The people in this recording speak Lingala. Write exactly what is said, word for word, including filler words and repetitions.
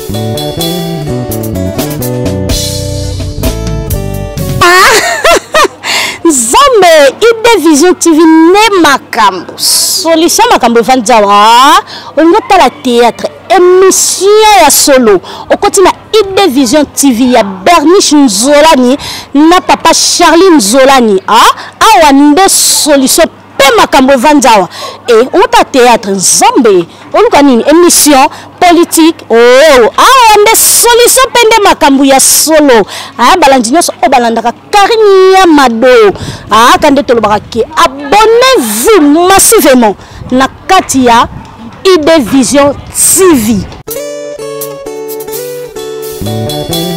Zombe Ide Vision T V ne makambo solution makambo vanzawa on a la théâtre émission ya solo au continent Ide Vision T V ya Bernice Nzolani na papa Charlie Nzolani ah awande solution pe makambo vanzawa et on a théâtre Zombe on a une émission politique oh awande solution pende makambo ya solo ah balandinyo so balandaka Karinia Mado ah kande tolobaki abonnez-vous massivement na Katia Ide Vision T V.